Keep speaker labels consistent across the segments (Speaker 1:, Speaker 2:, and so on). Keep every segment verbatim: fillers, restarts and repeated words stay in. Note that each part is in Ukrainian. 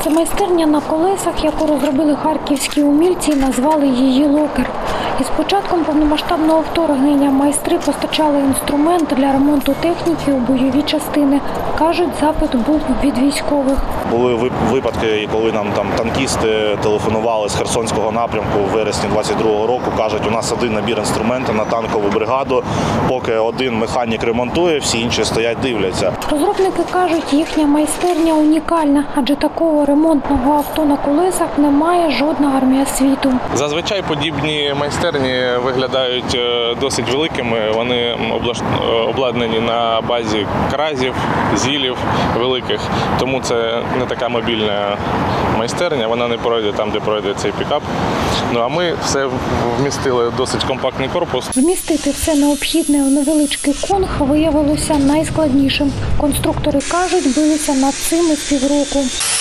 Speaker 1: Це майстерня на колесах, яку розробили харківські умільці і назвали її «Локер». Із початком повномасштабного вторгнення майстри постачали інструмент для ремонту техніки у бойові частини. Кажуть, запит був від військових.
Speaker 2: Були випадки, коли нам там танкісти телефонували з Херсонського напрямку в вересні двадцять другого року. Кажуть, у нас один набір інструменту на танкову бригаду. Поки один механік ремонтує, всі інші стоять, дивляться.
Speaker 1: Розробники кажуть, їхня майстерня унікальна, адже такого ремонтного авто на колесах немає жодна армія світу.
Speaker 3: Зазвичай подібні майстерні виглядають досить великими. Вони обладнані на базі кразів, зілів великих, тому це не така мобільна майстерня, вона не пройде там, де пройде цей пікап. Ну а ми все вмістили в досить компактний корпус.
Speaker 1: Вмістити все необхідне у невеличкий конг виявилося найскладнішим. Конструктори кажуть, билися над цим із півроку.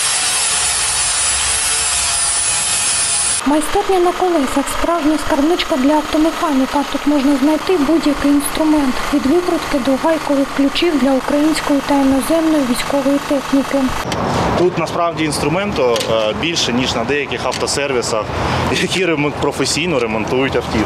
Speaker 1: Майстерня на колесах – справжня скарбничка для автомеханіка. Тут можна знайти будь-який інструмент – від викрутки до гайкових ключів для української та іноземної військової техніки.
Speaker 2: Тут насправді інструменту більше, ніж на деяких автосервісах, які професійно ремонтують автівки.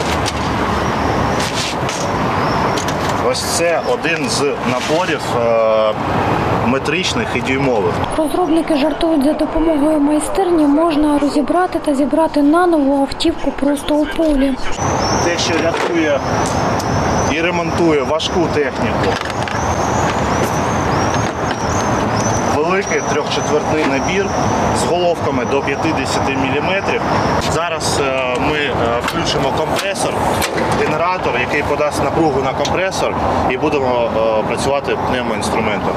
Speaker 2: Ось це один з наборів метричних і дюймових.
Speaker 1: Розробники жартують, за допомогою майстерні можна розібрати та зібрати наново автівку просто у полі.
Speaker 2: Те, що рятує і ремонтує важку техніку. Великий трьохчетвертний набір з головками до п'ятдесят міліметрів. Зараз ми включимо компресор, генератор, який подасть напругу на компресор, і будемо працювати пневмоінструментом.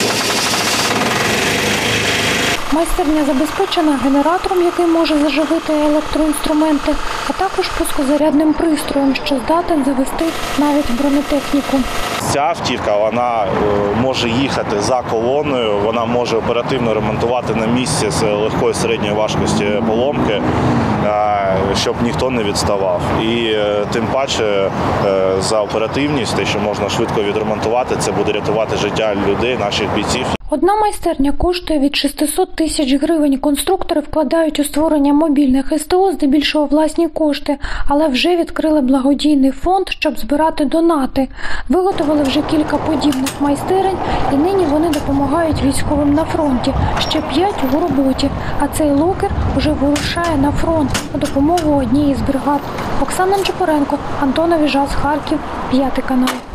Speaker 1: Майстерня забезпечена генератором, який може заживити електроінструменти, а також пускозарядним пристроєм, що здатен завести навіть бронетехніку.
Speaker 2: Ця автівка, вона може їхати за колоною, вона може оперативно ремонтувати на місці з легкої середньої важкості поломки, щоб ніхто не відставав. І тим паче за оперативність, те, що можна швидко відремонтувати, це буде рятувати життя людей, наших бійців.
Speaker 1: Одна майстерня коштує від шестисот тисяч гривень. Конструктори вкладають у створення мобільних ес те о здебільшого власні кошти, але вже відкрили благодійний фонд, щоб збирати донати. Виготовили вже кілька подібних майстерень, і нині вони допомагають військовим на фронті. Ще п'ять у роботі, а цей локер вже вирушає на фронт на допомогу одній із бригад. Оксана Нечипоренко, Антон Авіжас, Харків, п'ятий канал.